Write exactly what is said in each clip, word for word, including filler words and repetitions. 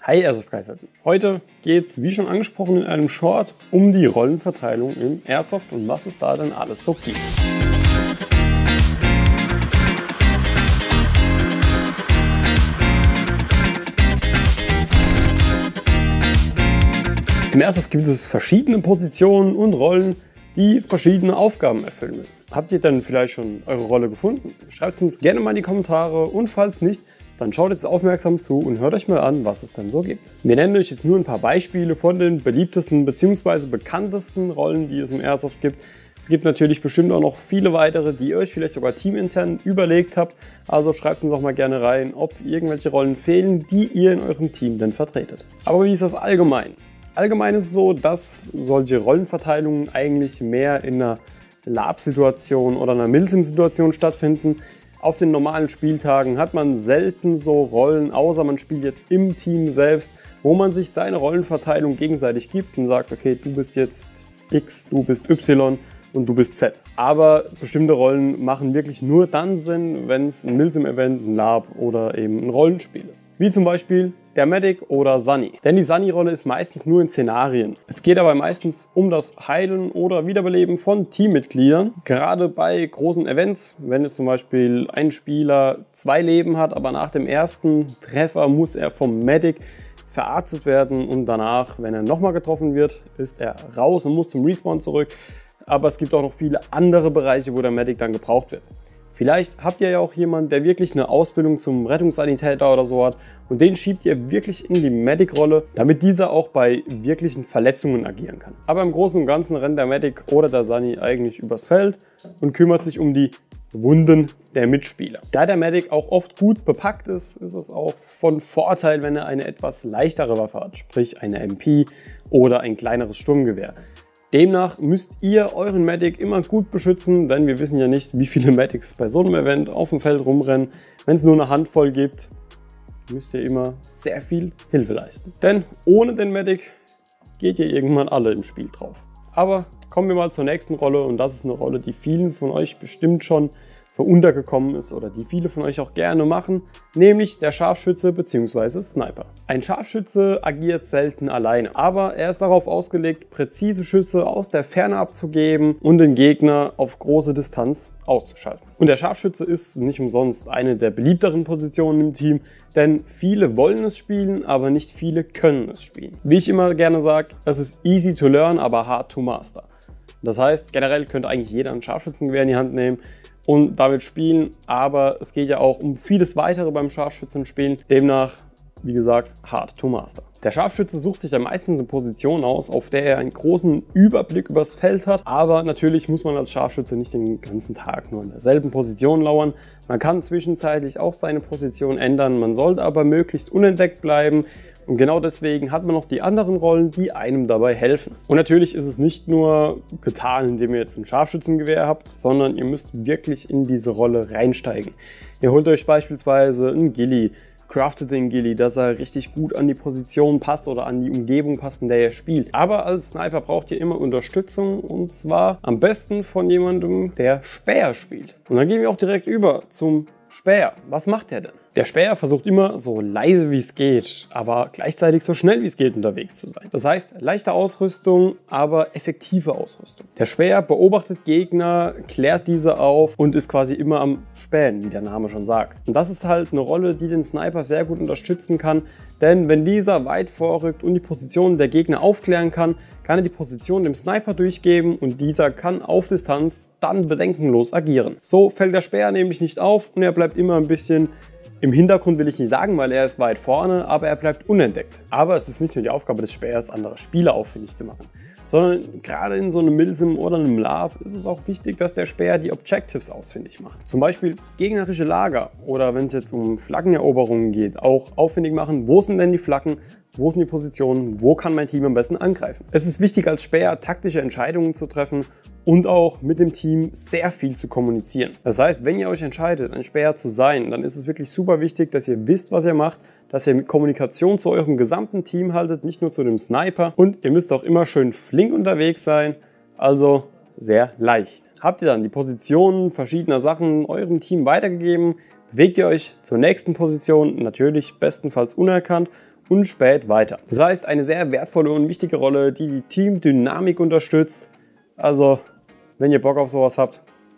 Hi Airsoft-Begeisterten! Heute geht es, wie schon angesprochen in einem Short, um die Rollenverteilung im Airsoft und was es da denn alles so gibt. Im Airsoft gibt es verschiedene Positionen und Rollen, die verschiedene Aufgaben erfüllen müssen. Habt ihr denn vielleicht schon eure Rolle gefunden? Schreibt es uns gerne mal in die Kommentare und falls nicht, dann schaut jetzt aufmerksam zu und hört euch mal an, was es denn so gibt. Wir nennen euch jetzt nur ein paar Beispiele von den beliebtesten bzw. bekanntesten Rollen, die es im Airsoft gibt. Es gibt natürlich bestimmt auch noch viele weitere, die ihr euch vielleicht sogar teamintern überlegt habt. Also schreibt uns auch mal gerne rein, ob irgendwelche Rollen fehlen, die ihr in eurem Team denn vertretet. Aber wie ist das allgemein? Allgemein ist es so, dass solche Rollenverteilungen eigentlich mehr in einer Lab-Situation oder einer Milsim-Situation stattfinden. Auf den normalen Spieltagen hat man selten so Rollen, außer man spielt jetzt im Team selbst, wo man sich seine Rollenverteilung gegenseitig gibt und sagt, okay, du bist jetzt X, du bist Y und du bist Z. Aber bestimmte Rollen machen wirklich nur dann Sinn, wenn es ein Milsim-Event, ein Lab oder eben ein Rollenspiel ist. Wie zum Beispiel der Medic oder Sunny. Denn die Sunny-Rolle ist meistens nur in Szenarien. Es geht aber meistens um das Heilen oder Wiederbeleben von Teammitgliedern. Gerade bei großen Events, wenn es zum Beispiel ein Spieler zwei Leben hat, aber nach dem ersten Treffer muss er vom Medic verarztet werden und danach, wenn er nochmal getroffen wird, ist er raus und muss zum Respawn zurück. Aber es gibt auch noch viele andere Bereiche, wo der Medic dann gebraucht wird. Vielleicht habt ihr ja auch jemanden, der wirklich eine Ausbildung zum Rettungssanitäter oder so hat und den schiebt ihr wirklich in die Medic-Rolle, damit dieser auch bei wirklichen Verletzungen agieren kann. Aber im Großen und Ganzen rennt der Medic oder der Sunny eigentlich übers Feld und kümmert sich um die Wunden der Mitspieler. Da der Medic auch oft gut bepackt ist, ist es auch von Vorteil, wenn er eine etwas leichtere Waffe hat, sprich eine M P oder ein kleineres Sturmgewehr. Demnach müsst ihr euren Medic immer gut beschützen, denn wir wissen ja nicht, wie viele Medics bei so einem Event auf dem Feld rumrennen. Wenn es nur eine Handvoll gibt, müsst ihr immer sehr viel Hilfe leisten. Denn ohne den Medic geht ihr irgendwann alle im Spiel drauf. Aber kommen wir mal zur nächsten Rolle und das ist eine Rolle, die vielen von euch bestimmt schon so untergekommen ist oder die viele von euch auch gerne machen, nämlich der Scharfschütze bzw. Sniper. Ein Scharfschütze agiert selten alleine, aber er ist darauf ausgelegt, präzise Schüsse aus der Ferne abzugeben und den Gegner auf große Distanz auszuschalten. Und der Scharfschütze ist nicht umsonst eine der beliebteren Positionen im Team, denn viele wollen es spielen, aber nicht viele können es spielen. Wie ich immer gerne sage, es ist easy to learn, aber hard to master. Das heißt, generell könnte eigentlich jeder ein Scharfschützengewehr in die Hand nehmen und damit spielen, aber es geht ja auch um vieles weitere beim Scharfschützenspielen. Demnach, wie gesagt, hard to master. Der Scharfschütze sucht sich ja meistens eine Position aus, auf der er einen großen Überblick übers Feld hat, aber natürlich muss man als Scharfschütze nicht den ganzen Tag nur in derselben Position lauern. Man kann zwischenzeitlich auch seine Position ändern, man sollte aber möglichst unentdeckt bleiben. Und genau deswegen hat man noch die anderen Rollen, die einem dabei helfen. Und natürlich ist es nicht nur getan, indem ihr jetzt ein Scharfschützengewehr habt, sondern ihr müsst wirklich in diese Rolle reinsteigen. Ihr holt euch beispielsweise einen Ghillie, craftet den Ghillie, dass er richtig gut an die Position passt oder an die Umgebung passt, in der ihr spielt. Aber als Sniper braucht ihr immer Unterstützung und zwar am besten von jemandem, der Späher spielt. Und dann gehen wir auch direkt über zum Späher. Was macht der denn? Der Späher versucht immer so leise wie es geht, aber gleichzeitig so schnell wie es geht unterwegs zu sein. Das heißt, leichte Ausrüstung, aber effektive Ausrüstung. Der Späher beobachtet Gegner, klärt diese auf und ist quasi immer am Spähen, wie der Name schon sagt. Und das ist halt eine Rolle, die den Sniper sehr gut unterstützen kann, denn wenn dieser weit vorrückt und die Position der Gegner aufklären kann, kann er die Position dem Sniper durchgeben und dieser kann auf Distanz dann bedenkenlos agieren. So fällt der Späher nämlich nicht auf und er bleibt immer ein bisschen im Hintergrund, will ich nicht sagen, weil er ist weit vorne, aber er bleibt unentdeckt. Aber es ist nicht nur die Aufgabe des Spähers, andere Spieler auffällig zu machen, sondern gerade in so einem Milsim oder einem Lab ist es auch wichtig, dass der Späher die Objectives ausfindig macht. Zum Beispiel gegnerische Lager oder wenn es jetzt um Flaggeneroberungen geht, auch auffindig machen, wo sind denn die Flaggen, wo sind die Positionen, wo kann mein Team am besten angreifen. Es ist wichtig als Späher taktische Entscheidungen zu treffen und auch mit dem Team sehr viel zu kommunizieren. Das heißt, wenn ihr euch entscheidet, ein Späher zu sein, dann ist es wirklich super wichtig, dass ihr wisst, was ihr macht, dass ihr mit Kommunikation zu eurem gesamten Team haltet, nicht nur zu dem Sniper. Und ihr müsst auch immer schön flink unterwegs sein, also sehr leicht. Habt ihr dann die Positionen verschiedener Sachen eurem Team weitergegeben, bewegt ihr euch zur nächsten Position, natürlich bestenfalls unerkannt und spät weiter. Das heißt, eine sehr wertvolle und wichtige Rolle, die die Teamdynamik unterstützt. Also, wenn ihr Bock auf sowas habt,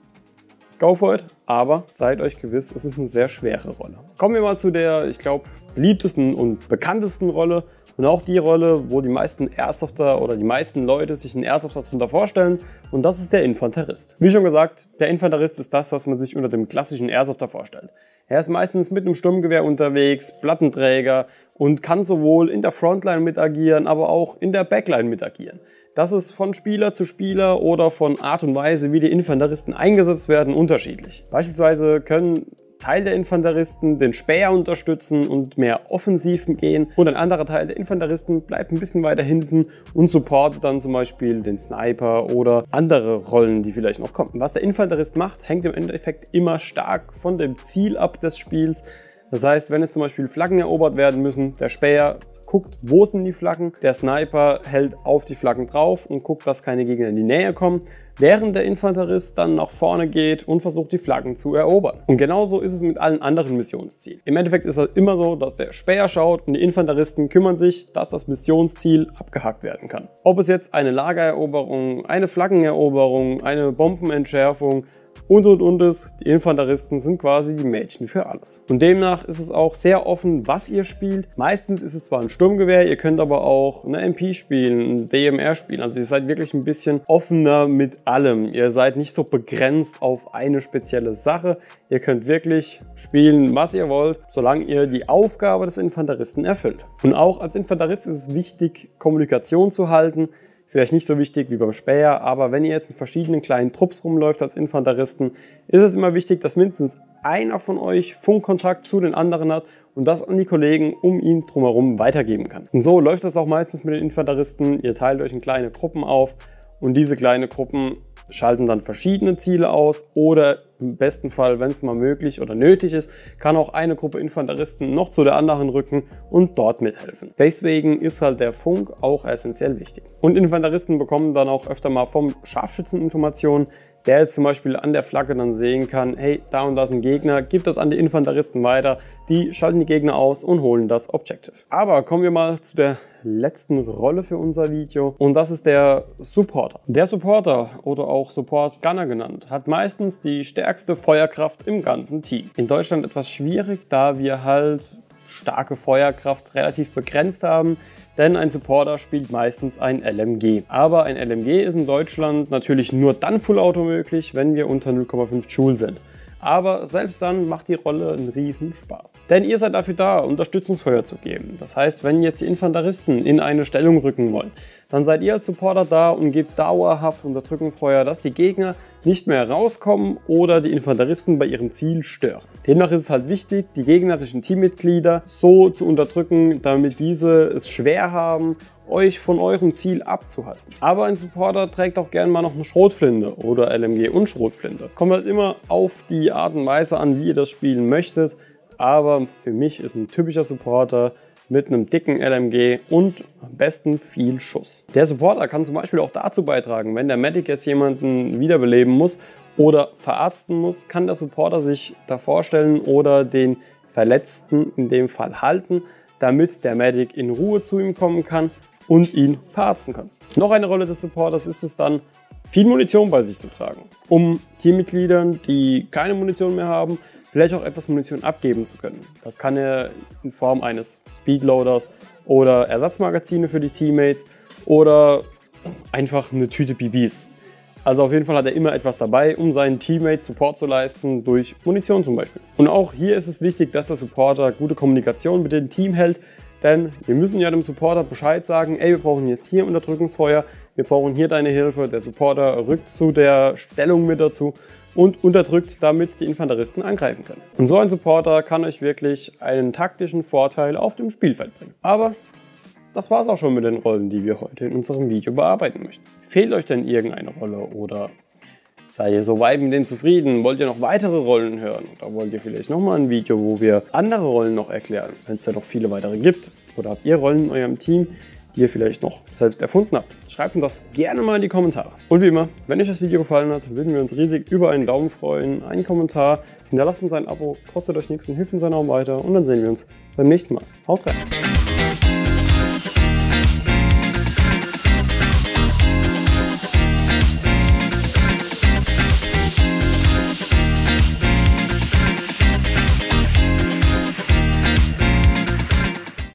go for it, aber seid euch gewiss, es ist eine sehr schwere Rolle. Kommen wir mal zu der, ich glaube, beliebtesten und bekanntesten Rolle und auch die Rolle, wo die meisten Airsofter oder die meisten Leute sich einen Airsofter darunter vorstellen, und das ist der Infanterist. Wie schon gesagt, der Infanterist ist das, was man sich unter dem klassischen Airsofter vorstellt. Er ist meistens mit einem Sturmgewehr unterwegs, Plattenträger und kann sowohl in der Frontline mit agieren, aber auch in der Backline mit agieren. Das ist von Spieler zu Spieler oder von Art und Weise, wie die Infanteristen eingesetzt werden, unterschiedlich. Beispielsweise können Teil der Infanteristen den Späher unterstützen und mehr offensiv gehen, und ein anderer Teil der Infanteristen bleibt ein bisschen weiter hinten und supportet dann zum Beispiel den Sniper oder andere Rollen, die vielleicht noch kommen. Was der Infanterist macht, hängt im Endeffekt immer stark von dem Ziel ab des Spiels. Das heißt, wenn es zum Beispiel Flaggen erobert werden müssen, der Späher guckt, wo sind die Flaggen, der Sniper hält auf die Flaggen drauf und guckt, dass keine Gegner in die Nähe kommen, während der Infanterist dann nach vorne geht und versucht, die Flaggen zu erobern. Und genauso ist es mit allen anderen Missionszielen. Im Endeffekt ist es immer so, dass der Späher schaut und die Infanteristen kümmern sich, dass das Missionsziel abgehakt werden kann. Ob es jetzt eine Lagereroberung, eine Flaggeneroberung, eine Bombenentschärfung und und und ist, die Infanteristen sind quasi die Mädchen für alles. Und demnach ist es auch sehr offen, was ihr spielt. Meistens ist es zwar ein Sturmgewehr, ihr könnt aber auch eine M P spielen, ein D M R spielen. Also ihr seid wirklich ein bisschen offener mit allem. Ihr seid nicht so begrenzt auf eine spezielle Sache. Ihr könnt wirklich spielen, was ihr wollt, solange ihr die Aufgabe des Infanteristen erfüllt. Und auch als Infanterist ist es wichtig, Kommunikation zu halten. Vielleicht nicht so wichtig wie beim Späher, aber wenn ihr jetzt in verschiedenen kleinen Trupps rumläuft als Infanteristen, ist es immer wichtig, dass mindestens einer von euch Funkkontakt zu den anderen hat und das an die Kollegen um ihn drumherum weitergeben kann. Und so läuft das auch meistens mit den Infanteristen. Ihr teilt euch in kleine Gruppen auf und diese kleinen Gruppen schalten dann verschiedene Ziele aus, oder im besten Fall, wenn es mal möglich oder nötig ist, kann auch eine Gruppe Infanteristen noch zu der anderen rücken und dort mithelfen. Deswegen ist halt der Funk auch essentiell wichtig. Und Infanteristen bekommen dann auch öfter mal vom Scharfschützen Informationen, der jetzt zum Beispiel an der Flagge dann sehen kann, hey, da und da ist ein Gegner, gibt das an die Infanteristen weiter, die schalten die Gegner aus und holen das Objective. Aber kommen wir mal zu der letzten Rolle für unser Video, und das ist der Supporter. Der Supporter, oder auch Support Gunner genannt, hat meistens die stärkste Feuerkraft im ganzen Team. In Deutschland etwas schwierig, da wir halt starke Feuerkraft relativ begrenzt haben, denn ein Supporter spielt meistens ein L M G. Aber ein L M G ist in Deutschland natürlich nur dann Full Auto möglich, wenn wir unter null Komma fünf Joule sind. Aber selbst dann macht die Rolle einen riesen Spaß. Denn ihr seid dafür da, Unterstützungsfeuer zu geben. Das heißt, wenn jetzt die Infanteristen in eine Stellung rücken wollen, dann seid ihr als Supporter da und gebt dauerhaft Unterdrückungsfeuer, dass die Gegner nicht mehr rauskommen oder die Infanteristen bei ihrem Ziel stören. Demnach ist es halt wichtig, die gegnerischen Teammitglieder so zu unterdrücken, damit diese es schwer haben, euch von eurem Ziel abzuhalten. Aber ein Supporter trägt auch gerne mal noch eine Schrotflinte oder L M G und Schrotflinte. Kommt halt immer auf die Art und Weise an, wie ihr das spielen möchtet. Aber für mich ist ein typischer Supporter mit einem dicken L M G und am besten viel Schuss. Der Supporter kann zum Beispiel auch dazu beitragen, wenn der Medic jetzt jemanden wiederbeleben muss oder verarzten muss, kann der Supporter sich da vorstellen oder den Verletzten in dem Fall halten, damit der Medic in Ruhe zu ihm kommen kann und ihn verarzten kann. Noch eine Rolle des Supporters ist es dann, viel Munition bei sich zu tragen, um Teammitgliedern, die keine Munition mehr haben, vielleicht auch etwas Munition abgeben zu können. Das kann er in Form eines Speedloaders oder Ersatzmagazine für die Teammates oder einfach eine Tüte B Bs. Also auf jeden Fall hat er immer etwas dabei, um seinen Teammates Support zu leisten, durch Munition zum Beispiel. Und auch hier ist es wichtig, dass der Supporter gute Kommunikation mit dem Team hält, denn wir müssen ja dem Supporter Bescheid sagen, ey, wir brauchen jetzt hier Unterdrückungsfeuer, wir brauchen hier deine Hilfe. Der Supporter rückt zu der Stellung mit dazu und unterdrückt, damit die Infanteristen angreifen können. Und so ein Supporter kann euch wirklich einen taktischen Vorteil auf dem Spielfeld bringen. Aber das war es auch schon mit den Rollen, die wir heute in unserem Video bearbeiten möchten. Fehlt euch denn irgendeine Rolle oder seid ihr so weit mit denen zufrieden? Wollt ihr noch weitere Rollen hören? Oder wollt ihr vielleicht nochmal ein Video, wo wir andere Rollen noch erklären, wenn es ja noch viele weitere gibt? Oder habt ihr Rollen in eurem Team, die ihr vielleicht noch selbst erfunden habt? Schreibt uns das gerne mal in die Kommentare. Und wie immer, wenn euch das Video gefallen hat, würden wir uns riesig über einen Daumen freuen, einen Kommentar, hinterlasst uns ein Abo, kostet euch nichts und hilft uns enorm weiter. Und dann sehen wir uns beim nächsten Mal. Haut rein!